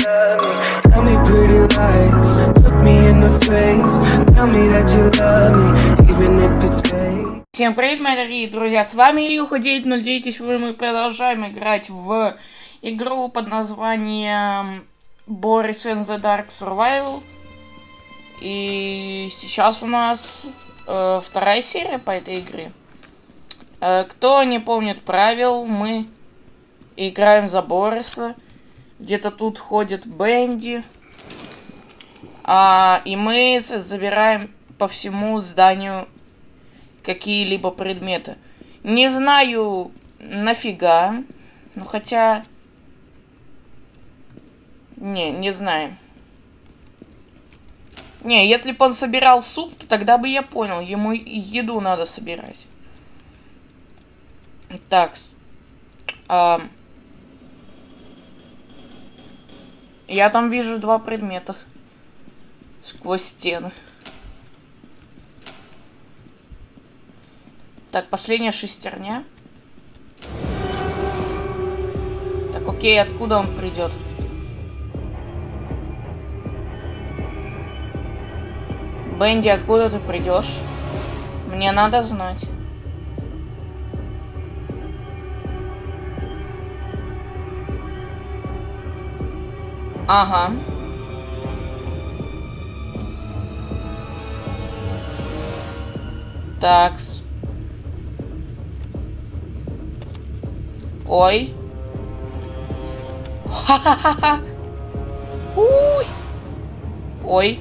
love me. Tell me pretty lies, look me in the face. Tell me that you love me, even if it's fake. Всем привет, мои дорогие друзья, с вами Илюха 909, и сегодня мы продолжаем играть в игру под названием Boris and the Dark Survival. И сейчас у нас вторая серия по этой игре. Кто не помнит правил, мы играем за Бориса. Где-то тут ходит Бенди. И мы забираем по всему зданию какие-либо предметы. Не знаю нафига. Ну хотя... Не знаю. Не, если бы он собирал суп, то тогда бы я понял. Ему еду надо собирать. Так. Я там вижу два предмета. Сквозь стены. Так, последняя шестерня. Так, окей, откуда он придет? Бенди, откуда ты придешь? Мне надо знать. Ага. Такс. Ой. Ха-ха-ха-ха. Уй. Ой.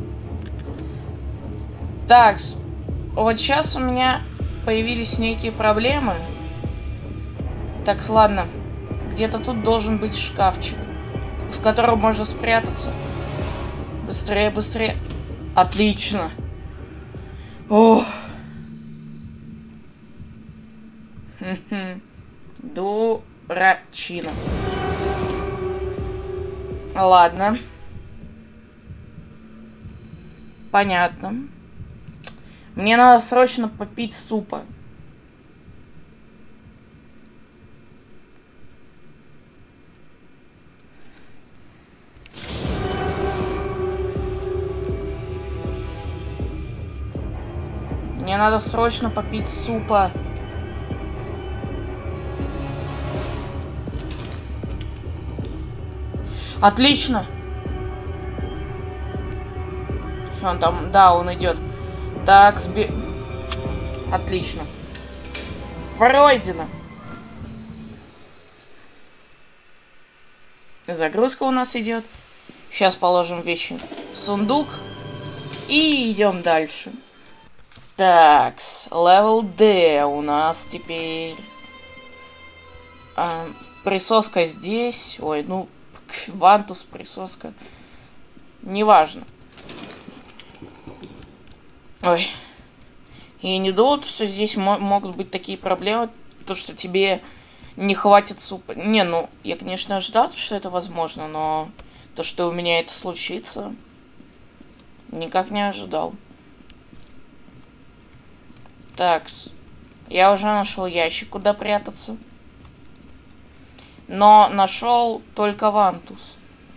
Так, вот сейчас у меня появились некие проблемы. Так, ладно. Где-то тут должен быть шкафчик, в котором можно спрятаться. Быстрее, быстрее. Отлично. Ох. Дурачина. Ладно. Понятно. Мне надо срочно попить супа. Мне надо срочно попить супа. Отлично. Что он там? Да, он идет. Так, отлично. Пройдено. Загрузка у нас идет. Сейчас положим вещи в сундук. И идем дальше. Так, левел D у нас теперь. Присоска здесь. Ой, ну, вантус, присоска. Неважно. Ой. И не думал, что здесь могут быть такие проблемы, то, что тебе не хватит супа. Не, ну, я, конечно, ожидал, что это возможно, но то, что у меня это случится, никак не ожидал. Такс. Я уже нашел ящик, куда прятаться. Но нашел только вантус.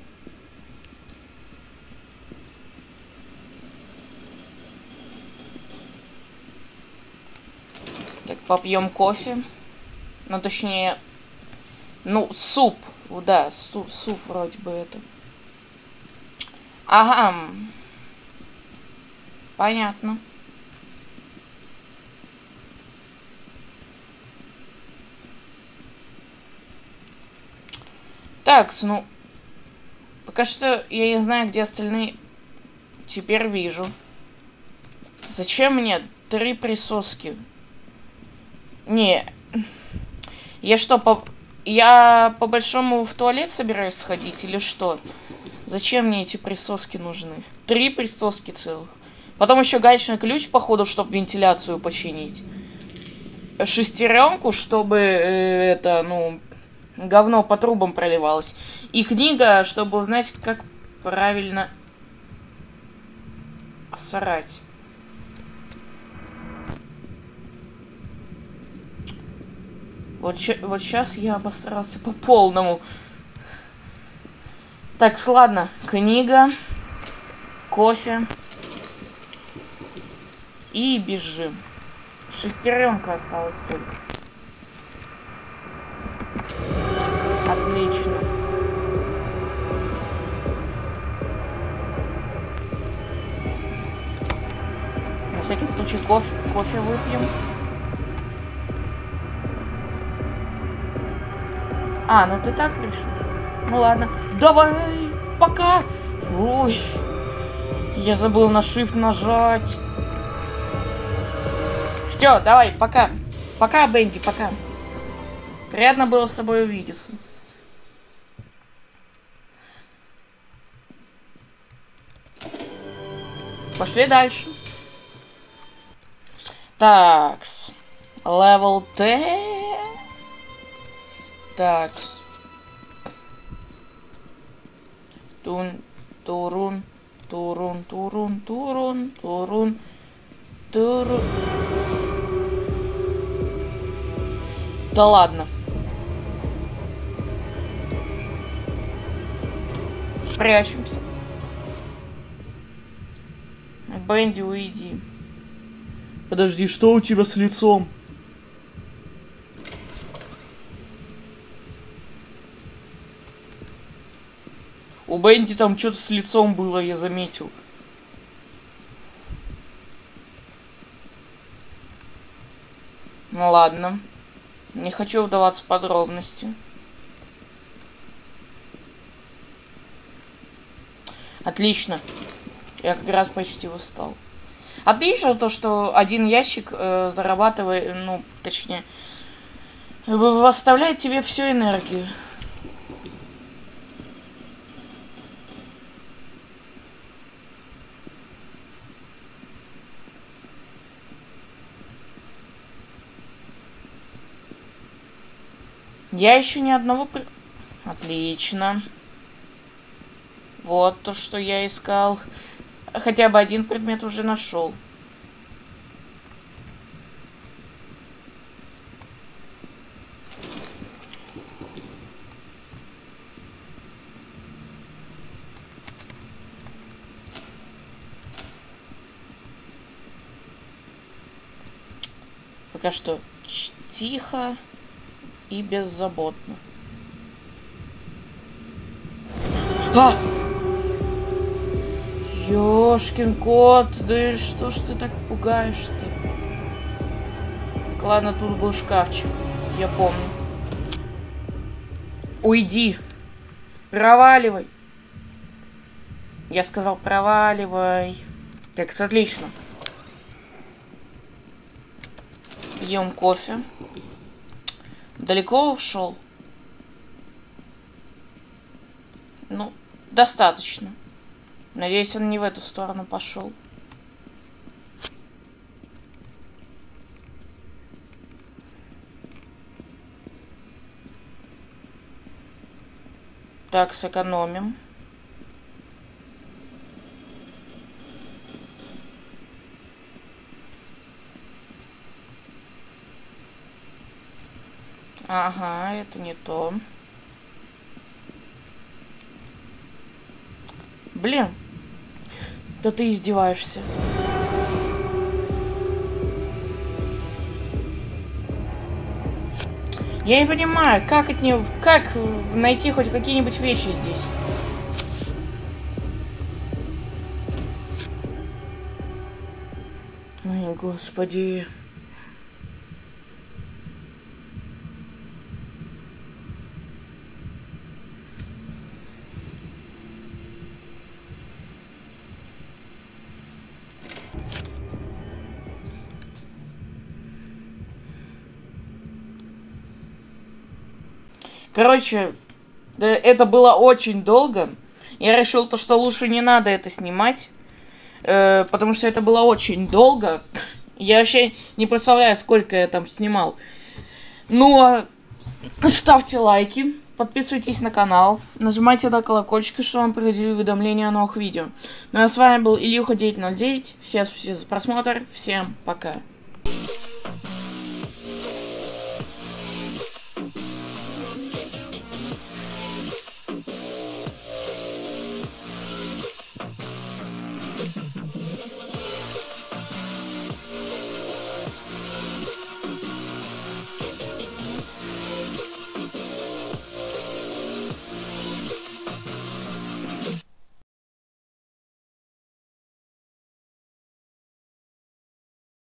Так, попьем кофе. Ну, точнее... Ну, суп. Да, суп вроде бы это. Ага. Понятно. Так, ну... Пока что я не знаю, где остальные. Теперь вижу. Зачем мне 3 присоски? Не. Я что, я по-большому в туалет собираюсь сходить или что? Зачем мне эти присоски нужны? 3 присоски целых. Потом еще гаечный ключ, походу, чтобы вентиляцию починить. Шестеренку, чтобы это, ну, говно по трубам проливалось. И книга, чтобы узнать, как правильно срать. Вот сейчас я обосрался по полному. Так, ладно. Книга. Кофе. И бежим. Шестеренка осталась только. Отлично. На всякий случай кофе выпьем. А, ну ты так решил? Ну ладно. Давай, пока. Ой, я забыл на shift нажать. Все, давай, пока. Пока, Бенди, пока. Приятно было с тобой увидеться. Пошли дальше. Такс. Level T. Такс. Турун, турун, турун, турун, турун, турун. Да ладно. Спрячемся. Бенди, уйди. Подожди, что у тебя с лицом? У Бенди там что-то с лицом было, я заметил. Ну ладно. Не хочу вдаваться в подробности. Отлично. Я как раз почти устал. Отлично то, что один ящик зарабатывает, ну, точнее, восставляет тебе всю энергию. Я еще ни одного... Отлично. Вот то, что я искал. Хотя бы один предмет уже нашел. Пока что тихо и беззаботно. А! Ёшкин кот, да и что ж ты так пугаешь-то? Так, ладно, тут был шкафчик, я помню. Уйди. Проваливай. Я сказал, проваливай. Так, отлично. Пьем кофе. Далеко ушел? Ну, достаточно. Надеюсь, он не в эту сторону пошел. Так, сэкономим. Ага, это не то. Блин. Да ты издеваешься. Я не понимаю, как от нее, как найти хоть какие-нибудь вещи здесь. Ой, господи. Короче, это было очень долго. Я решил, что лучше не надо это снимать. Потому что это было очень долго. Я вообще не представляю, сколько я там снимал. Ну, ставьте лайки, подписывайтесь на канал, нажимайте на колокольчик, чтобы вам приходили уведомления о новых видео. Ну а с вами был Ильюха 909. Всем спасибо за просмотр. Всем пока.